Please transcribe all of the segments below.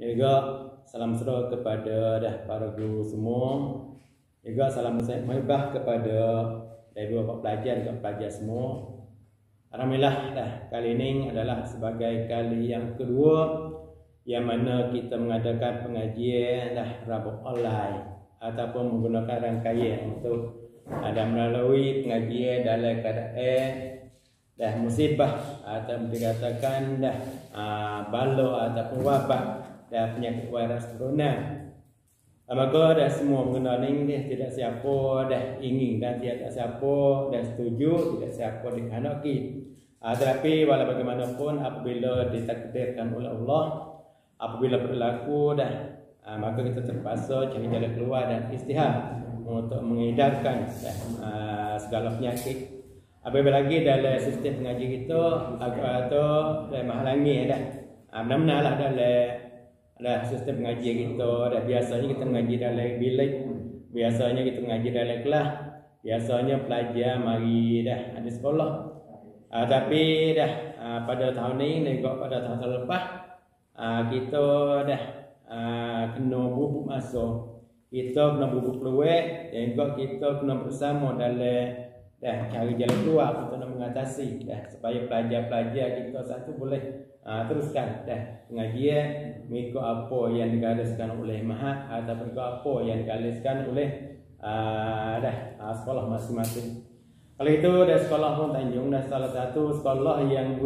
Juga salam sejahtera kepada para guru semua. Juga salam mahibah kepada ibu-bapa pelajar dan pelajar semua. Alhamdulillah kali ini adalah sebagai kali yang kedua yang mana kita mengadakan pengajian Rabu online ataupun menggunakan rangkaian untuk melalui pengajian dalam keadaan musibah atau dikatakan bala ataupun wabak dan penyakit virus corona. Maka semua mengenal ini tidak siapa ingin dan tidak siapa setuju, tidak siapa dikehendaki. Tetapi walau bagaimanapun apabila ditakdirkan oleh Allah, apabila berlaku maka kita terpaksa cari jalan keluar dan istihad untuk mengedarkan segala penyakit. Apabila lagi dalam sistem pengaji kita atau menghalangi benar-benarlah dalam sistem pengaji kita. Biasanya kita mengaji dalam bilik, biasanya kita mengaji dalam kelas, biasanya pelajar mari ada sekolah. Tapi pada tahun ini juga pada tahun lepas kita kena bubuk masa, kita kena bubuk peluang dan juga kita kena bersama dalam cari jalan keluar untuk mengatasi supaya pelajar-pelajar kita satu boleh teruskan pengajian mengikut apa yang digariskan oleh Mahat ataupun apa yang digariskan oleh sekolah masing-masing. Kalau itu sekolah pun Tanjung salah satu sekolah yang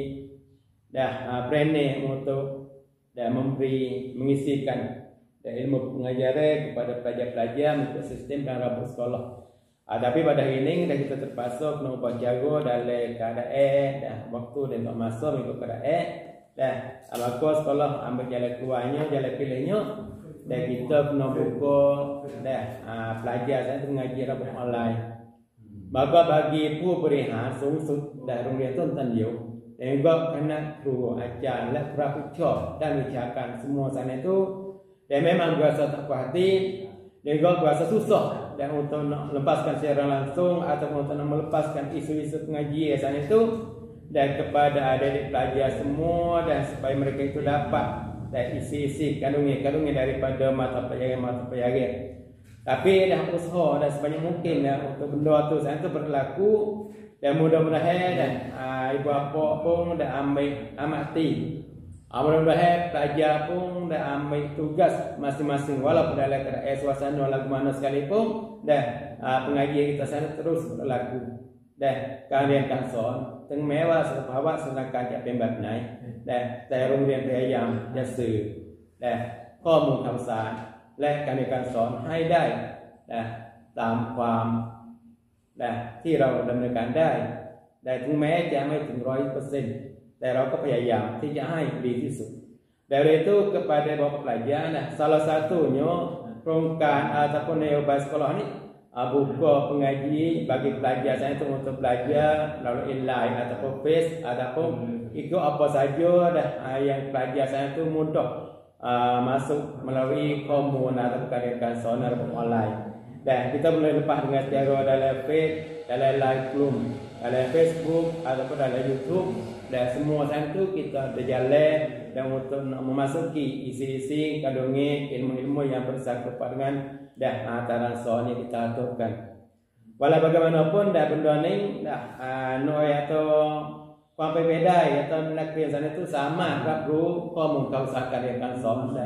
berani untuk mengisikan ilmu pengajaran kepada pelajar-pelajar mengikut sistem dan rabu sekolah. Tapi pada hari ini kita terpaksa kena ubah cara dalam keadaan waktu dan masa mengikut keadaan. Maka sekolah ambil jalan keluarnya, jalan pilihnya dan kita kena buka pelajar saya mengaji rabu online. Maka bagi pemberian sungsut dari itu Tanjung dan juga kena kru ajar prapucuk dan ucapan semua sana itu dan memang berasa tak puas hati dan juga berasa susah dan untuk melepaskan secara langsung atau untuk melepaskan isu-isu pengajian sana itu dan kepada adik-adik pelajar semua dan supaya mereka itu dapat dan isi-isi kandungan daripada mata pelajaran. Tapi usaha sebanyak mungkin untuk benda tu saya tu berlaku dan mudah-mudahan ibu bapa pun dah amati. Mudah-mudahan pelajar pun dah ambil tugas masing-masing walaupun dalam keadaan suasana lagu mana sekalipun dan pengajian kita sana terus berlaku. Dan kalian kan son teng mewah sebab sedangkan jak pembat naik dan saya rumah payam jasa danข้อมูล ข่าวสารและการในการสอนให้ได้ตามความที่เราดำเนินการได้ถึงแม้จะไม่ถึง 100%แต่เราก็พยายามที่จะให้ดีที่สุด. Dari itu kepada bapak pelajar salah satunya perongkaan ataupun neobas sekolah ini buka pengaji bagi pelajar saya itu untuk belajar melalui online ataupun face ataupun ikut apa saja yang pelajar saya itu mudah masuk melalui komun atau karyakan sonar online. Dan kita boleh lepas dengan cara dalam face, dalam live room, dalam Facebook ataupun dalam YouTube dan semua sana itu kita berjalan dan untuk memasuki isi-isi kandungan ilmu-ilmu yang bersangkutan dengan antara soal yang kita aturkan. Walau bagaimanapun benda ni noi atauความเป็นไปได้ตอนนักเรียนสามารถสามารถรับรู้ข้อมูลข่าวสารการเรียนการสอนได้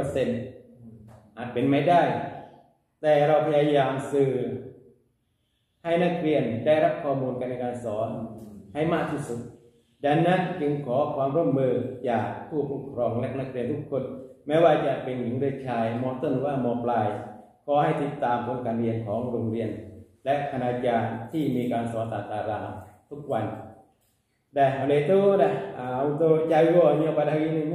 100% อาจเป็นไม่ได้แต่เราพยายามสื่อให้นักเรียนได้รับข้อมูลการเรียนการสอนให้มากที่สุดดังนั้นจึงขอความร่วมมือจากผู้ปกครองและนักเรียนทุกคนไม่ว่าจะเป็นหญิงหรือชายม.ต้นหรือว่าม.ปลายขอให้ติดตามผลการเรียนของโรงเรียนและคณาจารย์ที่มีการสอนตามตารางทุกวัน. Oleh itu untuk jagonya pada hari ini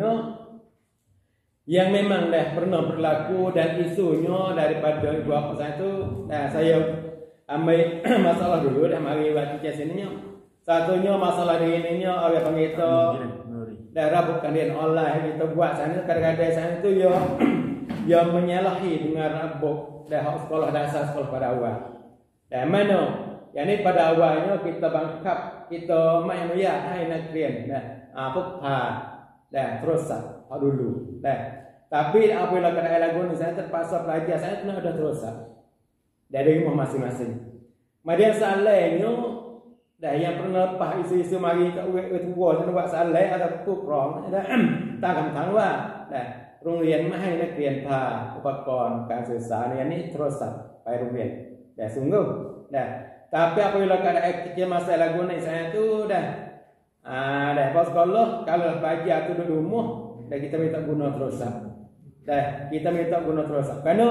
yang memang pernah berlaku dan isunya daripada ibu bapa saya itu saya ambil masalah dulu mari baca sini. Satunya masalah hari ini orang panggil itu rabu kandian online kita buat sana kadang-kadang sana itu yang menyalahi dengan rabu sekolah dasar sekolah pada awal. Dan mana yang ini pada awalnya kita bangkap kita main ya hai nak รียนพกพาและโทรศัพท์ hak dulu. Tapi apabila keadaan lagu ni saya terpaksa pelajar saya kena ada terusan dari rumah masing-masing. Kemudian salahnya dah yang pernah lepas isu-isu mari kat urip tua tu buat salah atau kurang dah tak akan tahu dah โรงเรียนไม่ให้นักเรียนพาอุปกรณ์การสื่อสารอย่างนี้โทรศัพท์ไปโรงเรียน dah sungguh dah tapi apabila keadaan kecil masa lagu ni saya tu dah dah pas sekolah kalau pelajar tu duduk rumah dah kita minta guna terusan dah kita minta guna terusan kerana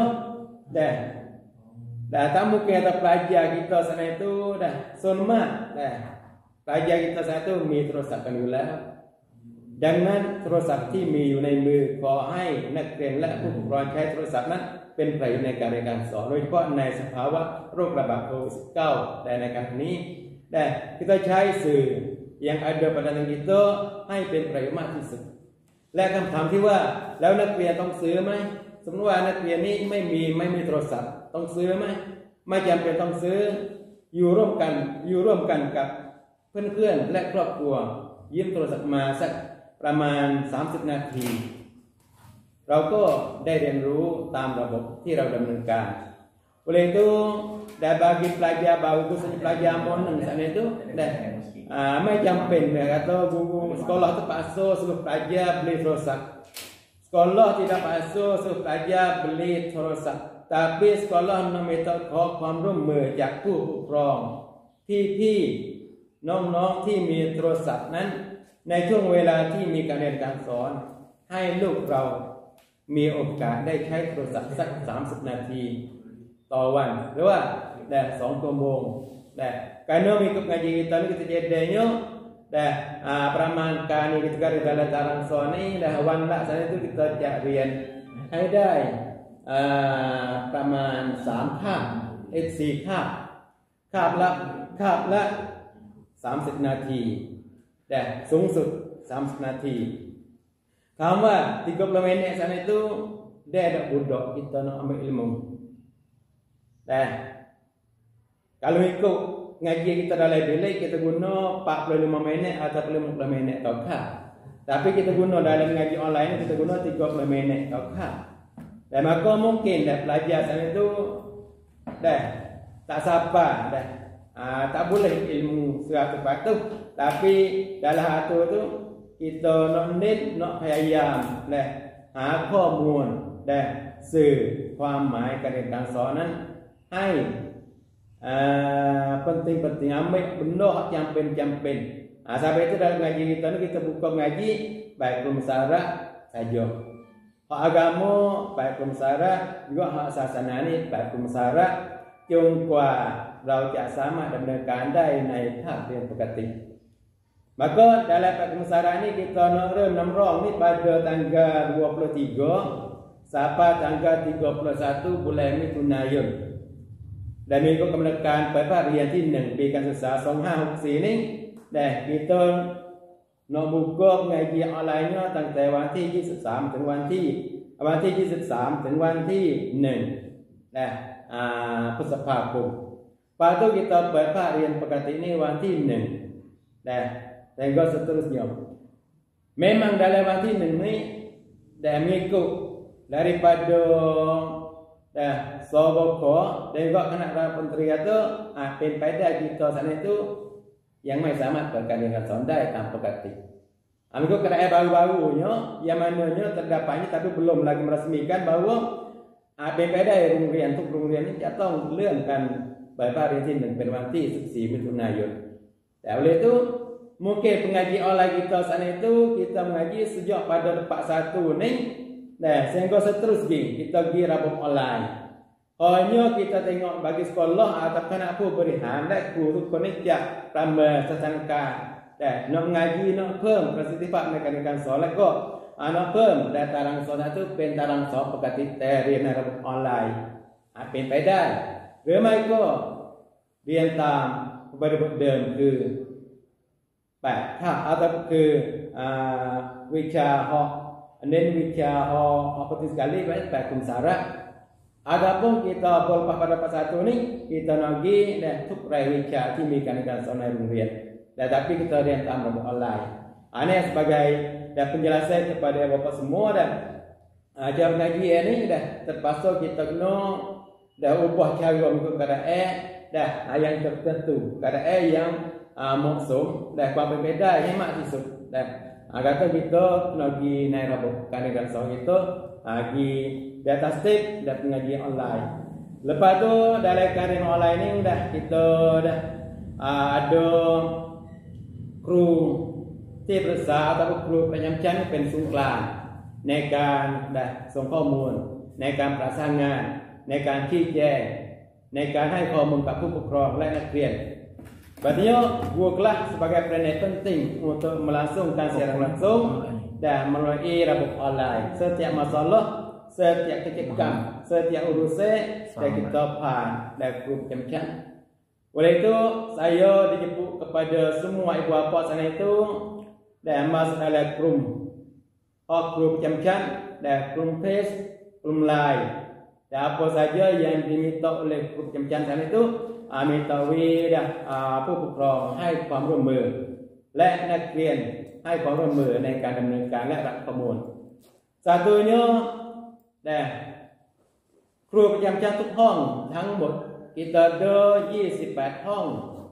dah tak mungkin ada pelajar kita sana itu dah sunmat dah pelajar kita sana tu mi terusan kanอยู่แล้วดังนั้นโทรศัพท์ที่มีอยู่ในมือขอให้นักเรียนและผู้ปกครองใช้โทรศัพท์นั้นเป็นประโยชน์ในการเรียนการสอนโดยเฉพาะในสภาวะโรคระบาดโควิด -19 และในการนี้dan kita ใช้สื่อ yang ada pada tangan kita ให้เป็นประโยชน์มากที่สุดและคำถามที่ว่าแล้วนักเรียนต้องซื้อไหมสมมติว่านักเรียนนี้ไม่มีโทรศัพท์ต้องซื้อไหมไม่จำเป็นต้องซื้ออยู่ร่วมกันกับเพื่อนๆและครอบครัวยืมโทรศัพท์มาสักประมาณ30นาทีเราก็ได้เรียนรู้ตามระบบที่เราดำเนินการ oleh itu dah bagi pelajar baru khususnya pelajar M1 sana itu dahไม่จำเป็นkata guru sekolah terpaksa suruh pelajar beli terusan sekolah tidak paksa suruh pelajar beli terusan tapi sekolah memintaขอความร่วมมือจากผู้ปกครองพี่ๆน้องๆที่มีโทรศัพท์นั้นในช่วงเวลาที่มีการเรียนการสอนให้ลูกเรามีโอกาสได้ใช้โทรศัพท์สัก30นาทีต่อวันหรือว่าได้2ชั่วโมงได้karena mengikut ngaji kita ni kita jadinya dah peramalkan ni kita ada dalam tarang soal ni dah wan la sana itu kitaจะเรียนให้ได้ประมาณ3คาบ4คาบละ30นาทีdahสูงสุด30นาทีถามว่า30 minit sana itu dia ada budak kita nak ambil ilmu dah kalau ikut ngaji kita dalam bilik kita guna 45 minit atau 50 minitต่อคาบ tapi kita guna dalam ngaji online kita guna 30 minitต่อคาบ dan maka mungkin dah pelajar sana itu dah tak sabar dah tak boleh ilmu 100% tapi dalam hati tu kita nak payayam dah หาข้อมูลdah สื่อความหมายการเรียนการสอนนั้นให้ penting-penting ambil benda yang jampen. Sampai itu dalam ngaji kita ni kita buka ngaji baik pemsyarat saja. Hak agama baik pemsyarat juga hak sasana ni baik pemsyarat จนกว่าเราจะสามารถดำเนินการได้ในภาคเรียนปกติ Maka dalam pemsyarat ni kita nak namrong ni pada tanggal 23 sampai tanggal 31 bulan Mitunayun. Dan mengikut kemerdekaan pada harianที่ 1 ปีการศึกษา 2564 นี่ได้kita nak buka ngaji online-nya ตั้งแต่วันที่ 23 ถึงวันที่ 23 ถึงวันที่ 1 พฤษภาคม Lepas tu kita pada harian pekati ni วันที่ 1 dan seterusnya. Memang dalamวันที่ 1 ni dah mengikut daripada SOBK dan juga kena menteri kata เป็นไปได้ kita sana itu yang ไม่สามารถเปิดการเรียนการสอนได้ตามปกติ Mengikut keadaan baru-barunya yang mananya terdapatnya tapi belum lagi meresmikan bahawa เป็นไปได้โรงเรียนทุกโรงเรียนนี้จะต้องเลื่อนกันเปิดภาคเรียนที่ 1 เป็นวันที่ 14 มิถุนายน แต่oleh itu mungkin pengaji online kita sana itu kita mengaji sejak pada tempat 1 ni sehingga seterusnya kita pergi rabuk online. Hanya kita tengok bagi sekolah atau kenapa berihan dan guruทุกคนนี่จะประเมินสถานการณ์nak mengaji nak เพิ่มประสิทธิภาพในการเรียนการสอนแล้วก็nak เพิ่มแต่ตารางสอนitu เป็นตารางสอนปกติแต่เรียนในระบบออนไลน์เป็นไปได้หรือไม่ก็เรียนตามบริบทเดิมคือ8คาบatau คือวิชาnen wicha seperti sekali baik pemsyarat. Adapun kita berlepas pada part 1 ni kita lagi dah tuk rai wicha ที่มีการเรียนการสอนในโรงเรียนแต่ tapi kita เรียนตามระบบออนไลน์ Ini sebagai dan penjelasan kepada bapak semua dan ajar pengajian ni dah terpaksa kita kena dah ubah cara mengikut keadaan dah yang tertentu, keadaan yang maksum dah apa berbeza yang mak tisuk dah kata kita kena pergi naik rabuk kadang soal kita pergi di atas step dah pengajian online. Lepas tu dalam kajian online ni dah kita dah ada kruที่ปรึกษาatauครูประจำชั้นเป็นศูนย์กลางในการส่งข้อมูลในการประสานงานในการชี้แจงในการให้ข้อมูลกับผู้ปกครองและนักเรียน Berarti gua kelas sebagai peranan penting untuk melangsungkan secara langsung dan melalui rabuk online. Setiap masalah, setiap kecekam, setiap urusan dan kita pan dan guru macam. Oleh itu saya dijemput kepada semua ibu bapa sana itu dan masuk dalam grup macam dan grup face, grup lain. Dan apa saja yang diminta oleh grup macam sana itu mintaผู้ปกครองให้ความร่วมมือและนักเรียนให้ความร่วมมือในการดำเนินการและรับข้อมูล Satunya ครูประจำชั้นทุกห้องทั้งหมด kita ada 28 ห้อง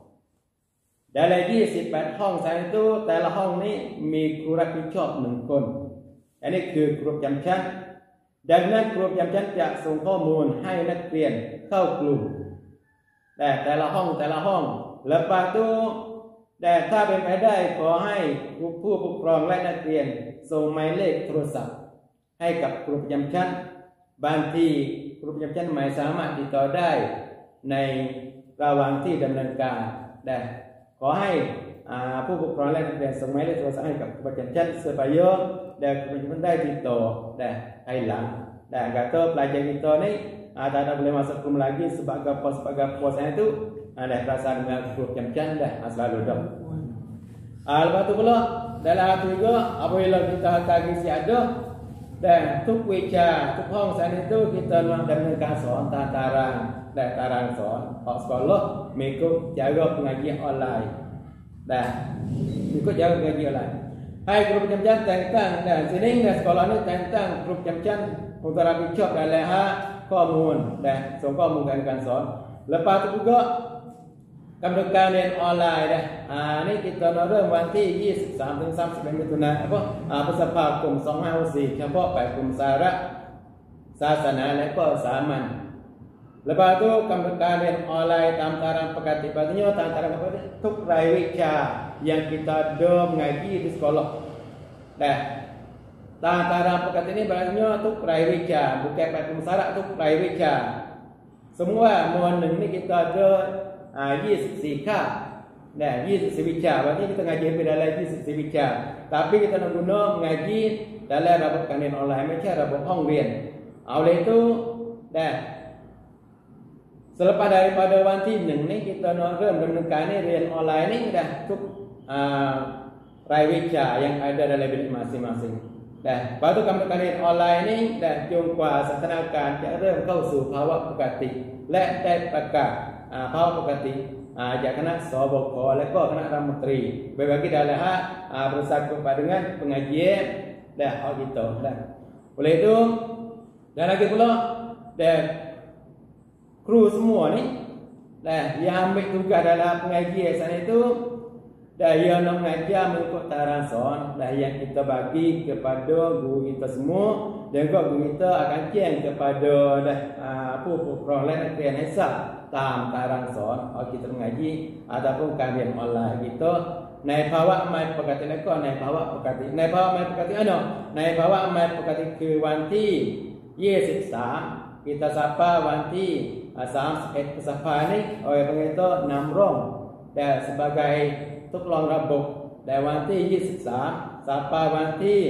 Dalam 28 ห้อง saat itu แต่ละห้องนี้มีครูรับผิดชอบ1 คน อันนี้คือครูประจำชั้น ดังนั้นครูประจำชั้นจะส่งข้อมูลให้นักเรียนเข้ากลุ่ม แต่ละห้องแล้วปาตูแต่ถ้าเป็นไปได้ขอให้ผู้ปกครองและนักเรียนส่งหมายเลขโทรศัพท์ให้กับครูประจำชั้นบางทีครูประจำชั้นไม่สามารถติดต่อได้ในระหว่างที่ดำเนินการได้ขอให้ผู้ปกครองและนักเรียนส่งหมายเลขโทรศัพท์ให้กับครูประจำชั้น supaya ได้ครูประจำชั้นได้ติดต่อได้ภายหลังdan kata pelajar kita ni tak boleh masuk grup lagi sebagai puasanya itu ada perasaan dengan grup macam-macam dah selalu dah. Lepas tu pula dalam hal juga apabila kita lagi si ada dan tuk wica tuk hong sana itu kita nak dapatkan soal tarang soal sekolah mengikut cara pengajian online dah mengikut cara pengajian online. Hai grup macam-macam tentang dan sini sekolah ni tentang grup macam-macam untukรับผิดชอบdalam hal ข้อมูลนะส่งข้อมูลการสอน Lepas itu juga กำหนดการเรียนออนไลน์นะนี่kitaเริ่มวันที่ 23 ถึง 31 มิถุนายนพฤษภาคม 2564 เฉพาะ8 กลุ่มสาระศาสนาและก็สามัญ Lepas itu กำหนดการเรียนออนไลน์ตามตารางปกติ Artinya tataranทุกรายวิชา yang kita ada mengaji di sekolah. Dah Tataran pekat ini berarti untuk raya wica, bukan pakai syarat untuk raya wica. Semua mohon ni kita ada yis sika, nah yis wica. Berarti kita ngaji dalam yis wica. Tapi kita nak guna mengaji dalam rabuk kanin online macam rabuk hong rian. Oleh itu, dah selepas daripada wanti ni kita nak dapatkan rian online ni dah untuk raya wica yang ada dalam bilik masing-masing. แต่พอการเรียนออนไลน์นี้ได้จนกว่าสถานการณ์จะเริ่มเข้าสู่ภาวะปกติและได้ประกาศภาวะปกติจากคณะสบคและก็คณะรัฐมนตรี bagi dalam bersangkut dengan pengajian dan auditor dan oleh itu dan lagi pula dan kru semua ni dan yang ambil tugas dalam pengajian sana itu dan yang nak mengajar mengikut tataran soal dan yang kita bagi kepada guru kita semua dan juga guru kita akan kian kepadaผู้ปกครองและนักเรียนให้ทราบตามตารางสอนเอาkita mengaji ataupun การเรียนออนไลน์kita ในภาวะไม่ปกติและก็ในภาวะปกติในภาวะไม่ปกติในภาวะไม่ปกติคือวันที่23 kita sapa วันที่31 พฤษภาคมนี้oleh pengeto namrong dan sebagai ทดลองระบบในวันที่23 sampai วันที่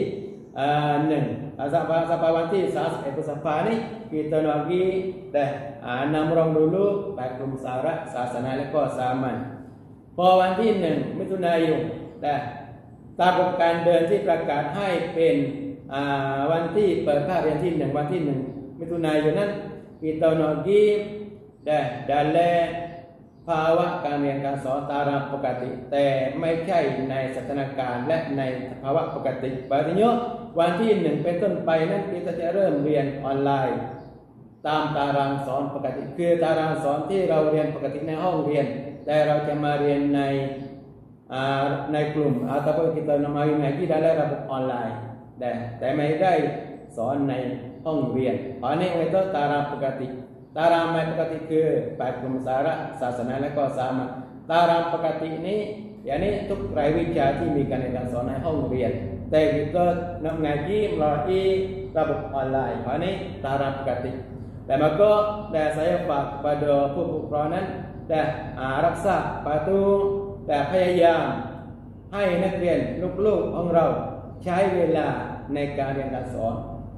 sampai วันที่31 พฤษภาคมนี้ kita lagi dah namrong dulu 8 กลุ่มสาระศาสนาและก็สามัญพอวันที่1 มิถุนายนตามการเดินที่ประกาศให้เป็นวันที่เปิดภาคเรียนที่1วันที่1 มิถุนายนนั้น kita lagi dah dalam ภาวะการเรียนการสอนตามปกติแต่ไม่ใช่ในสถานการณ์และในภาวะปกติบางทีวันที่1เป็นต้นไปนั้นkitaจะเริ่มเรียนออนไลน์ตามตารางสอนปกติคือตารางสอนที่เราเรียนปกติในห้องเรียนแต่เราจะมาเรียนในกลุ่มataupun kita mengaji ngaji dalamระบบออนไลน์แต่ไม่ได้สอนในห้องเรียนอันนี้ituตารางปกติตารางไม่ปกติคือ8กลุ่มสาระศาสนาและก็สามัญตารางปกตินี้yakniทุกรายวิชาที่มีการเรียนการสอนในห้องเรียนแต่ kita nak mengaji melalui ระบบออนไลน์อันนี้ตารางปกติแต่maka sayaฝากkepadaผู้ปกครองนั้นรักษาpatuh แต่พยายามให้นักเรียนลูกๆของเราใช้เวลาในการเรียนการสอน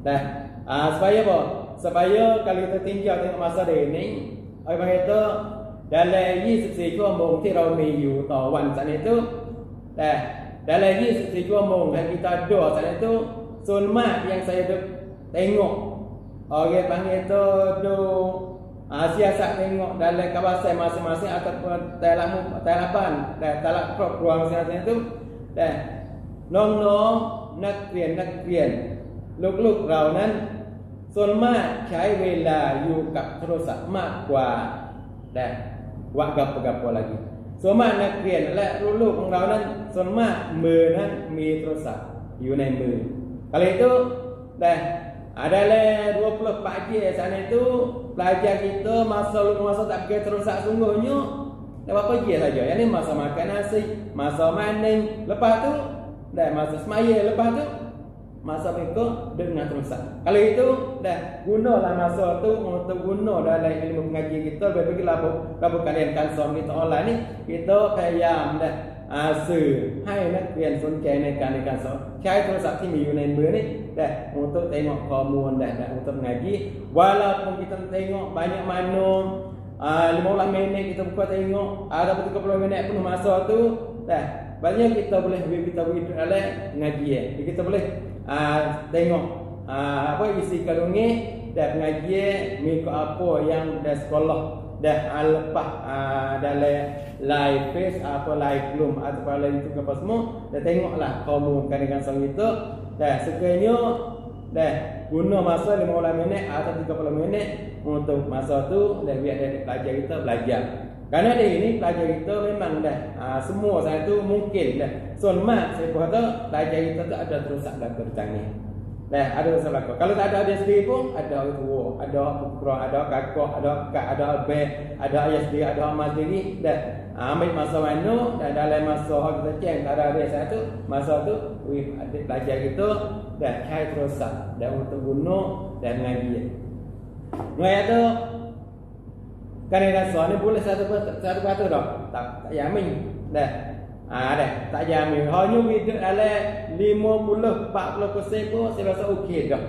supaya kalau kita tinjau tengok masa ini apa itu dalam 24 ชั่วโมงที่เรามีอยู่ต่อวันsaat itu dalam 24 ชั่วโมงyang kita ada saat ituส่วนมากyang saya tengok orang panggil itu siasat tengok dalam kawasan masing-masing ataupun talapanครอบครัวmasing-masing ituน้องๆนักเรียนลูกๆเรานั้นส่วนมากใช้เวลาอยู่กับโทรศัพท์มากกว่าว่ากับlagi ส่วนมากนักเรียนและลูกๆของเรานั้นส่วนมากมือนั้นมีโทรศัพท์อยู่ในมือ kalau itu adalah 24 jam sana itu pelajar kita masa tak pakai terusak sungguhnya berapa jam saja yang ni masa makan nasi masa maning lepas tu masa semaya lepas tu masa mereka dengan terusak kalau itu gunalah masa tu untuk guna dalam ilmu mengaji kita bagi labu kalian kan song kita online ni kita payamสื่อให้นักเรียนสนใจในการเรียนการสอนใช้โทรศัพท์ที่มีอยู่ในมือนี่untuk tengok komun untuk mengaji walaupun kita tengok banyak mana 15 minit kita buka tengok ada 30 minit penuh masa tu banyak kita boleh ngaji kita boleh tengok apa isi kalungnya ngaji mengikut apa yang sekolah lepas dalam live face apa live room atau live itu apa semua tengoklah komun kan sang itu sekiranya guna masa 15 minit atau 30 minit untuk masa tu biar pelajar kita belajar karena ini pelajar kita memang semua saya tu mungkinส่วนมากsaya kata pelajar kita tu ada terusak dalam kerjanya ada masalah. Kalau tak ada dia sendiri pun ada orang tua, ada pukra, ada kakak, ada kak, ada abang, ada ayah sendiri, ada amat sendiri. Ambil masa mana dan dalam masa kita cek tak ada dia satu masa tu adik pelajar kita cari terusak dan untuk guna dan mengaji. Mengaji tu kan dia soal ni boleh satu batu dah tak yamin tak jamin hanya video ala 50-40% pun saya rasa okey dah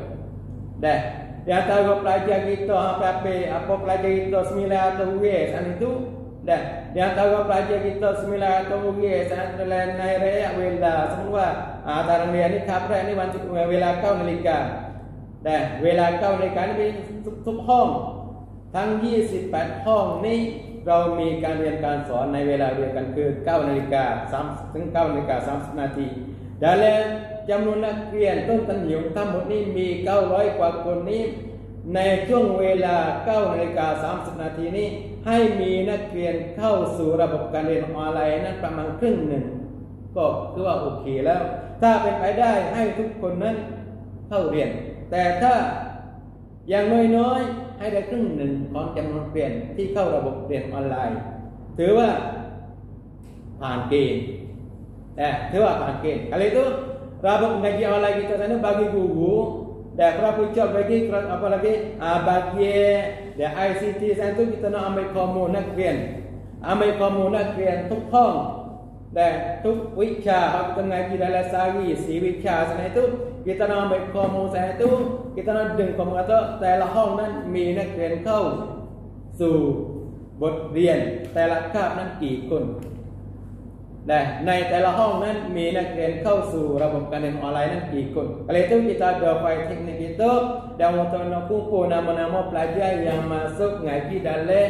di antara pelajar kita apa pelajar kita 900 US itu di antara pelajar kita 900 US dalam naik raya wela semua antara dia ni kapra ni wanci wela kau nalika wela kau nalika niทุกห้องทั้ง28ห้องนี้เรามีการเรียนการสอนในเวลาเดียวกันคือ 9 นาฬิกา ถึง 9 นาฬิกา 30 นาที dalam จำนวนนักเรียนต้นตันหยงทั้งหมดนี้มี 900 กว่าคนนี้ในช่วงเวลา 9 นาฬิกา 30 นาทีนี้ให้มีนักเรียนเข้าสู่ระบบการเรียนออนไลน์นั้นประมาณครึ่งหนึ่งก็คือว่าโอเคแล้วถ้าเป็นไปได้ให้ทุกคนนั้นเข้าเรียนแต่ถ้าอย่างน้อยๆให้ได้ครึ่งหนึ่งของจำนวนเรียนที่เข้าระบบเรียนออนไลน์ถือว่าผ่านเกณฑ์ถือว่าผ่านเกณฑ์kalau ituระบบngaji online kita sana bagi guru dan prapucuk bagi apalagi bagi ICT sana tu kita nak ambil komunนักเรียนทุกห้องทุกวิชาkita ngaji dalam sehari 4 วิชาsana itu kita nak ambil komun sana itu kita nakดึงkomun atau แต่ละห้องนั้นมีนักเรียนเข้าสู่บทเรียนแต่ละคาบนั้นกี่คนในแต่ละห้องนั้นมีนักเรียนเข้าสู่ระบบการเรียนออนไลน์นั้นกี่คนkalau itu kita ada file teknik itu dan untuk kumpul nama-nama pelajar yang masuk ngaji dalam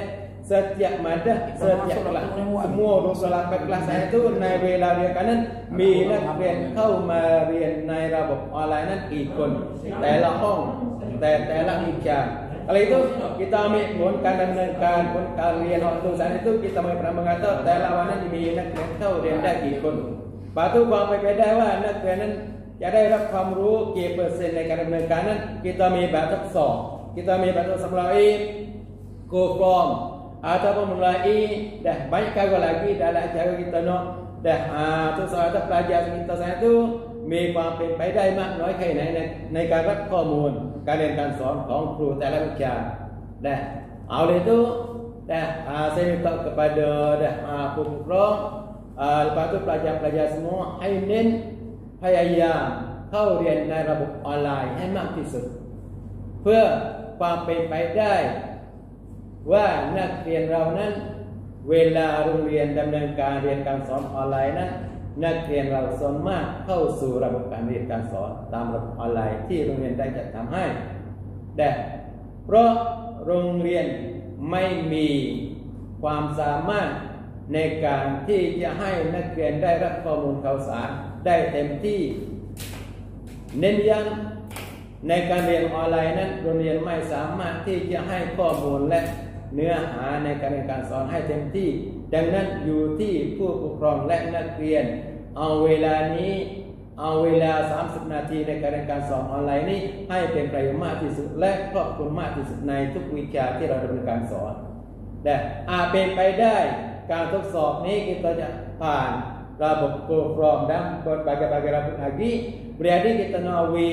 setiap madah, setiap kelas, semua 28 kelas saya ituในเวลาเดียวกันนั้นมีนักเรียนเข้ามาเรียนในระบบออนไลน์นั้นกี่คนแต่ละห้องแต่ละวิชาkalau itu kita ambil punการดำเนินการผลการเรียนwaktu saat itu kitaไม่pernah mengatakan แต่ละวันนั้นมีนักเรียนเข้าเรียนได้กี่คนปาตุความไปได้ว่านักเรียนนั้นจะได้รับความรู้กี่เปอร์เซ็นต์ในการดำเนินการนั้น kita มีแบบทดสอบ kita มีแบบทดสอบmelalui Go-Form ataupun melalui dah banyak kali lagi dalam cara kita nak dah tu soal pelajar kita saya tu มีความเป็นไปได้มากน้อยแค่ไหนในการรับข้อมูลการเรียนการสอนของครูแต่ละวิชาdah oleh itu dah saya minta kepada dah pengurus lepas tu pelajar-pelajar semua ให้เน้นพยายามเข้าเรียนในระบบออนไลน์ให้มากที่สุดเพื่อความเป็นไปได้ว่านักเรียนเรานั้นเวลาโรงเรียนดำเนินการเรียนการสอนออนไลน์นั้นนักเรียนเราส่วนมากเข้าสู่ระบบการเรียนการสอนตามระบบออนไลน์ที่โรงเรียนได้จัดทำให้แต่เพราะโรงเรียนไม่มีความสามารถในการที่จะให้นักเรียนได้รับข้อมูลข่าวสารได้เต็มที่เน้นย้ำในการเรียนออนไลน์นั้นโรงเรียนไม่สามารถที่จะให้ข้อมูลและเนื้อหาในการเรียนการสอนให้เต็มที่ดังนั้นอยู่ที่ผู้ปกครองและนักเรียนเอาเวลานี้เอาเวลา30นาทีในการเรียนการสอนออนไลน์นี้ให้เป็นประโยชน์มากที่สุดและครอบคลุมมากที่สุดในทุกวิชาที่เราดำเนินการสอนแต่เป็นไปได้การทดสอบนี้kitaจะผ่านระบบ Go-Form dan berbagai-bagaiระบบlagi berarti kita nawi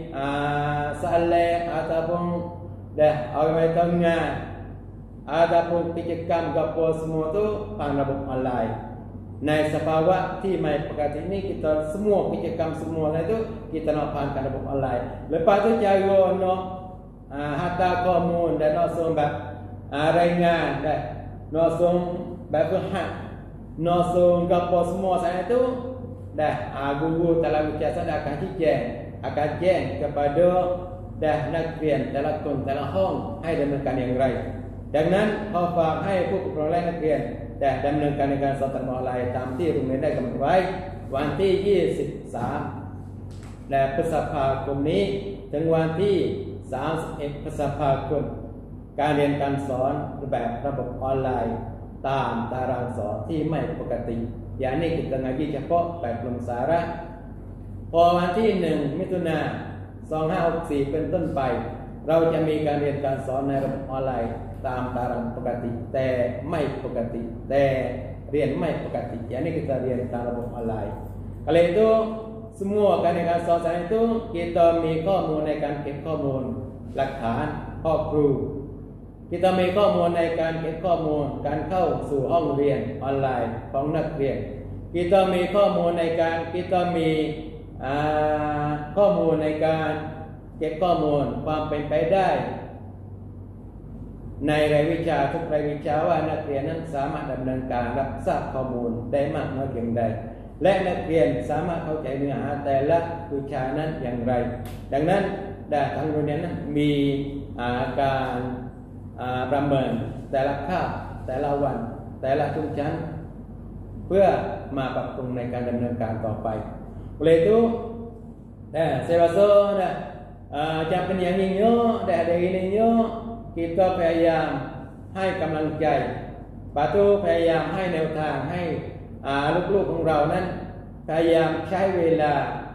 soalan ataupun dah orang tengah ataupun กิจกรรมกับพวก semua tu ผ่านระบบออนไลน์ในสภาวะที่ไม่ปกตินี้ kita semua กิจกรรม semua itu kita nak ผ่านการระบบออนไลน์ lepas tu cara nak hantar ข้อมูล dan nak ส่งแบบรายงาน dan nak ส่งแบบฝึกหัด nak ส่งกับพวก semua saya itu dah guru dalam ujian saya akanแจ้ง kepada dah นักเรียนแต่ละคนแต่ละห้องให้ดำเนินการอย่างไรดังนั้นขอฝากให้ผู้ปกครองและนักเรียนแต่ดำเนินการในการสอนออนไลน์ตามที่โรงเรียนได้กำหนดไว้วันที่23และพฤษภาคมนี้ถึงวันที่31พฤษภาคมการเรียนการสอนแบบระบบออนไลน์ตามตารางสอนที่ไม่ปกติอย่างนี้kita ngaji cepokแบบลงสาระพอวันที่1มิถุนายน2564เป็นต้นไปเราจะมีการเรียนการสอนในระบบออนไลน์ตามตารางปกติแต่ไม่ปกติแต่เรียนไม่ปกติอย่างนี้kitaเรียนตามระบบออนไลน์kalau itu semua การเรียนการสอนitu kita มีข้อมูลในการเก็บข้อมูลหลักฐานข้อครูkita มีข้อมูลในการเก็บข้อมูลการเข้าสู่ห้องเรียนออนไลน์ของนักเรียน kita มีข้อมูลในการ kita มีข้อมูลในการเก็บข้อมูลความเป็นไปได้ในรายวิชาทุกรายวิชาว่านักเรียนนั้นสามารถดำเนินการรับทราบข้อมูลได้มากน้อยเพียงใดและนักเรียนสามารถเข้าใจเนื้อหาแต่ละวิชานั้นอย่างไรดังนั้นทางโรงเรียนนั้นมีการประเมินแต่ละคาบแต่ละวันแต่ละทุกชั้นเพื่อมาปรับปรุงในการดำเนินการต่อไปoleh itu saya rasa jangkaan yang ini dari ini kita พยายามให้กำลังใจปาตุพยายามให้แนวทางให้ลูกๆของเรานั้นพยายามใช้เวลา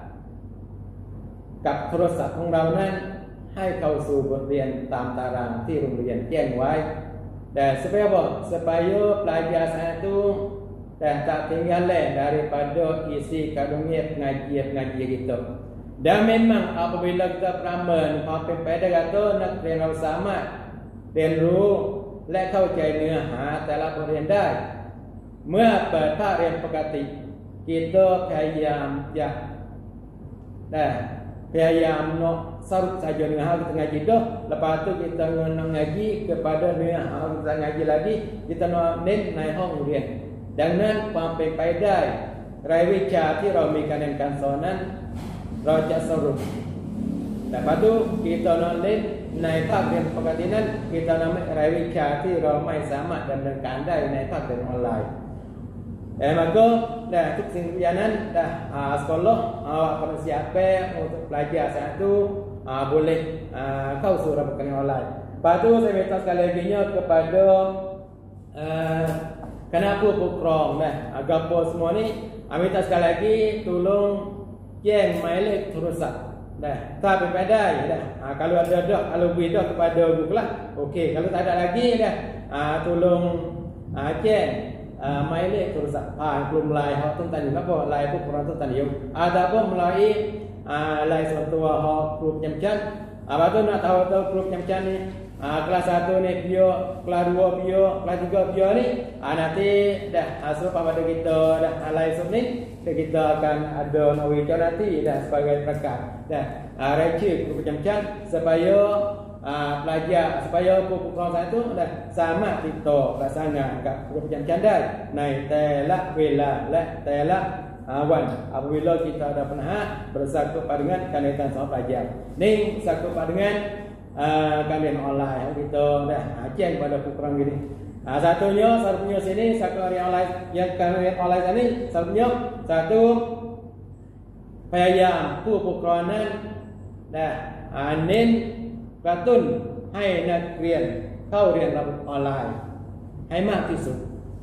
กับโทรศัพท์ของเรานั้นให้เข้าสู่บทเรียนตามตารางที่โรงเรียนแจ้งไว้แต่ supaya pelajar saya itu tak tinggalan daripada isi kandungan pengajian kita. Dan memang apabila kita pramenความเป็นไปได้ก็นักเรียนเราสามารถเรียนรู้และเข้าใจเนื้อหาแต่ละบทเรียนได้เมื่อเปิดภาคเรียนปกติ kita พยายามจะพยายามnak sarut saja นื้อหาkita ngaji dah lepas tu kita ngaji kepadaเนื้อหาkita ngaji lagi kita nak เน้นในห้องเรียนดังนั้นความเป็นไปได้รายวิชาที่เรามีการเรียนการสอนนั้นเราจะสรุป Lepas tu kita nak naik pada pengadilan kita nak rawi cari ramai sama dan kandai naik pada online. Maka dah tu kesimpulan dah sekolah awak pada siapa untuk belajar satu boleh kau suruh bukan online. Lepas tu saya minta sekali lagi kepada kenapa program agama semua ni minta sekali lagi tolong yang milik terusak. Dah, tak berbeda dah. Kalau ada kalau beda kepada Google lah. Okey, kalau tak ada lagi dah. Tolong milik terusak. Belum mulai hak tu tadi apa? Lai pun kurang tu tadi. Ataupun melalui lai suatu hak grup macam. Apa tu nak tahu grup macam ni? Kelas 1 ni bio, kelas 2 bio, kelas 3 bio ni nanti dah asup pada kita dah alai sub ni kita akan ada nawi nanti dah sebagai perekat dah receh macam-macam supaya pelajar supaya program satu dah sama kita pasangan kat macam-macam dah naik telak wela la telak wan apabila kita ada pernah bersatu dengan kandidat sama pelajar ni bersatu dengan kalian online kita dah aceng pada program gini. Satunya sini sekali online yang kalian online ini satunya satu payah program dah nen katun hai nak รียน เข้าเรียนระบบออนไลน์ให้มากที่สุด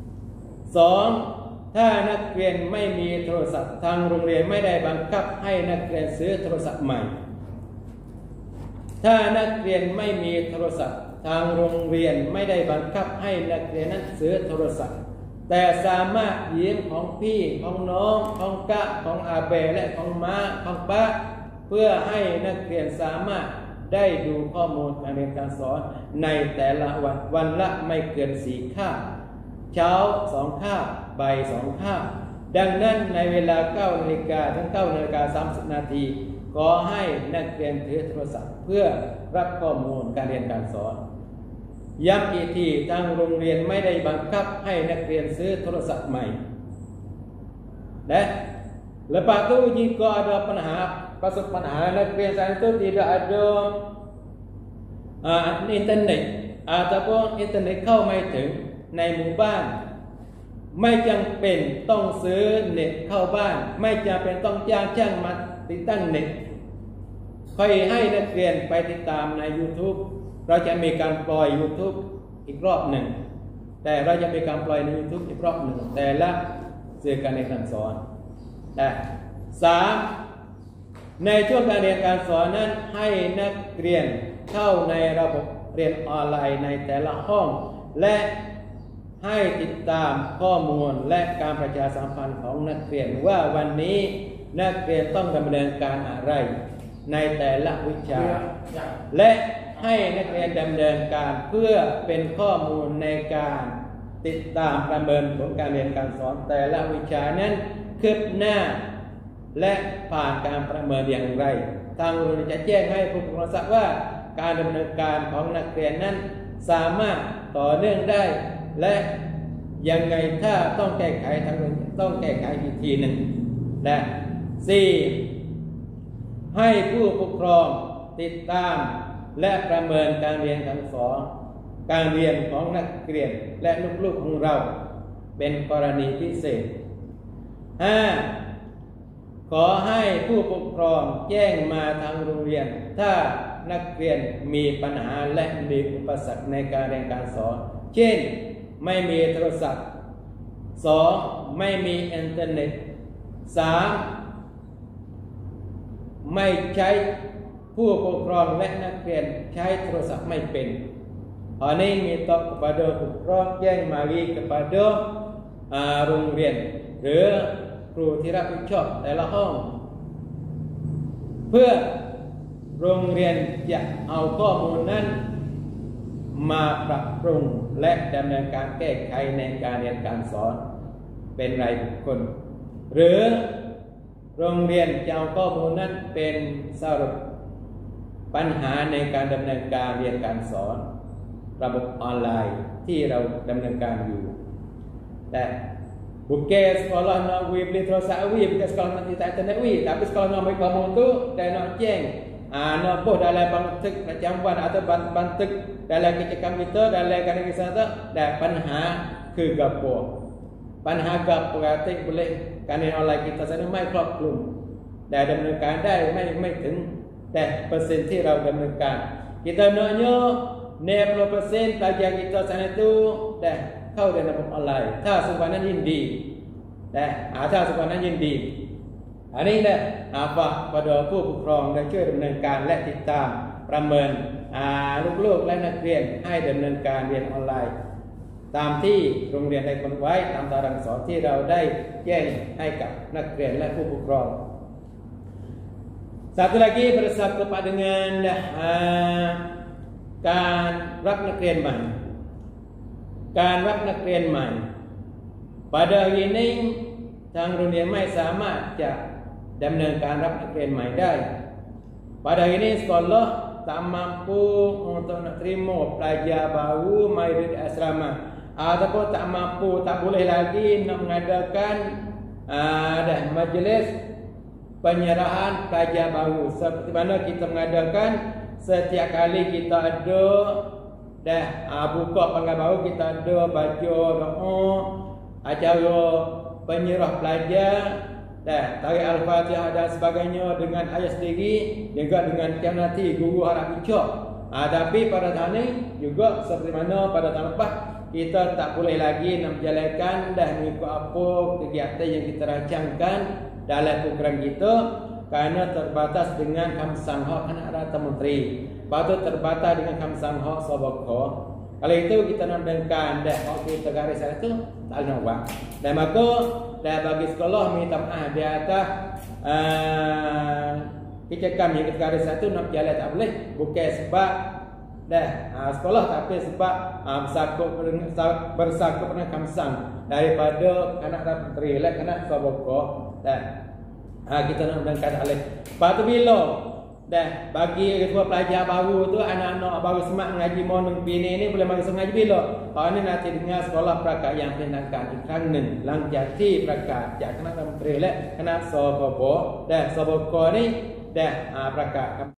2ถ้านักเรียนไม่มีโทรศัพท์ทางโรงเรียนไม่ได้บังคับให้นักเรียนซื้อโทรศัพท์ใหม่ถ้านักเรียนไม่มีโทรศัพท์ทางโรงเรียนไม่ได้บังคับให้นักเรียนนั้นซื้อโทรศัพท์แต่สามารถยืมของพี่ของน้องของกะของอาเบและของม้าของป้าเพื่อให้นักเรียนสามารถได้ดูข้อมูลการเรียนการสอนในแต่ละวันละไม่เกิน4 คาบเช้า2 คาบบ่าย2 คาบดังนั้นในเวลา 9 นาฬิกาถึง 9 นาฬิกา 30 นาทีขอให้นักเรียนถือโทรศัพท์เพื่อรับข้อมูลการเรียนการสอนย้ำอีกทีทางโรงเรียนไม่ได้บังคับให้นักเรียนซื้อโทรศัพท์ใหม่และlepas tu jika adaปัญหานักเรียนsaat itu tidak ada internet ataupun internet เข้าไม่ถึงในหมู่บ้านไม่จำเป็นต้องซื้อเน็ตเข้าบ้านไม่จำเป็นต้องจ้างช่างมาติดตั้งเน็ตค่อยให้นักเรียนไปติดตามใน YouTube เราจะมีการปล่อย YouTube อีกรอบหนึ่งแต่เราจะมีการปล่อยใน YouTube อีกรอบหนึ่งแต่ละสื่อการเรียนการสอนแต่3ในช่วงการเรียนการสอนนั้นให้นักเรียนเข้าในระบบเรียนออนไลน์ในแต่ละห้องและให้ติดตามข้อมูลและการประชาสัมพันธ์ของนักเรียนว่าวันนี้นักเรียนต้องดำเนินการอะไรในแต่ละวิชาและให้นักเรียนดำเนินการเพื่อเป็นข้อมูลในการติดตามประเมินผลการเรียนการสอนแต่ละวิชานั้นคืบหน้าและผ่านการประเมินอย่างไรทางโรงเรียนจะแจ้งให้ผู้ปกครองทราบว่าการดำเนินการของนักเรียนนั้นสามารถต่อเนื่องได้และยังไงถ้าต้องแก้ไขทางโรงเรียนต้องแก้ไขอีกทีหนึ่งและ4ให้ผู้ปกครองติดตามและประเมินการเรียนการสอนการเรียนของนักเรียนและลูกๆของเราเป็นกรณีพิเศษ5ขอให้ผู้ปกครองแจ้งมาทางโรงเรียนถ้านักเรียนมีปัญหาและมีอุปสรรคในการเรียนการสอนเช่นไม่มีโทรศัพท์2ไม่มีอินเทอร์เน็ต3ไม่ใช้ผู้ปกครองและนักเรียนใช้โทรศัพท์ไม่เป็นhal ini minta kepada pokok yang mari kepadaโรงเรียนหรือครูที่รับผิดชอบแต่ละห้องเพื่อโรงเรียนจะเอาข้อมูลนั้นมาปรับปรุงและดำเนินการแก้ไขในการเรียนการสอนเป็นรายบุคคลหรือโรงเรียนจะเอาข้อมูลนั้นเป็นสรุปปัญหาในการดำเนินการเรียนการสอนระบบออนไลน์ที่เราดำเนินการอยู่แต่bukan sekolah nak beli terusak bukan sekolah nak tidak internet tapi sekolah nak bagi kamu tu dan nak ceng nopo dalam bantek jamban atau bantek dalam kecekam kita dalam kadang kisah tu dah panha ke gapo panha gapo kata boleh kanin online kita sana mai ครอบคลุมได้ดำเนินการได้ไม่ถึงแต่เปอร์เซ็นต์ที่เราดำเนินการ kita naknya 90% pelajar kita sana tu dah เข้าในระบบออนไลน์ถ้าสุวรรณนั้นยินดีถ้าสุวรรณนั้นยินดีอันนี้แหละฝากpadaผู้ปกครองได้ช่วยดำเนินการและติดตามประเมินลูกๆและนักเรียนให้ดำเนินการเรียนออนไลน์ตามที่โรงเรียนได้กำหนดไว้ตามตารางสอนที่เราได้แจ้งให้กับนักเรียนและผู้ปกครอง Satu lagi bersangkut denganการรับนักเรียนใหม่การรับนักเรียนใหม่ pada hari ini ทางโรงเรียนไม่สามารถจะดำเนินการรับนักเรียนใหม่ได้ pada hari ini sekolah tak mampu untuk nak terima pelajar baru mai di asrama ataupun tak mampu tak boleh lagi nak mengadakan majlis penyerahan pelajar baru seperti mana kita mengadakan setiap kali kita ada buka pangkat baru kita ada baca doa acara penyerah pelajar tarik al-fatihah dan sebagainya dengan ayat sendiri juga dengan nanti guru harap ucap tapi pada tahun ini juga seperti mana pada tahun lepas kita tak boleh lagi nak menjalankan mengikut apa kegiatan yang kita rancangkan dalam program kita kerana terbatas dengan kamsang hak anak rata menteri patut terbatas dengan kamsang hak sabaka. Kalau itu kita nak dengarkan hak kita garis itu tak ada buat dan maka bagi sekolah minta maaf di atas kecekam yang kita garis itu nak berjalan tak boleh bukan sebab sekolah tapi sebab bersangkut dengan kamsang daripada anak rata menteri anak sabaka kita nak berangkat alih. Lepas tu bila bagi ketua pelajar baru tu anak-anak baru semak mengaji monong bini ni boleh masuk mengaji bila? Kalau ni nanti dengar sekolah prakak yang tindakanอีกครั้งหนึ่งหลังจากที่ประกาศจากคณะรัฐมนตรีและคณะสบคนี่ประกาศ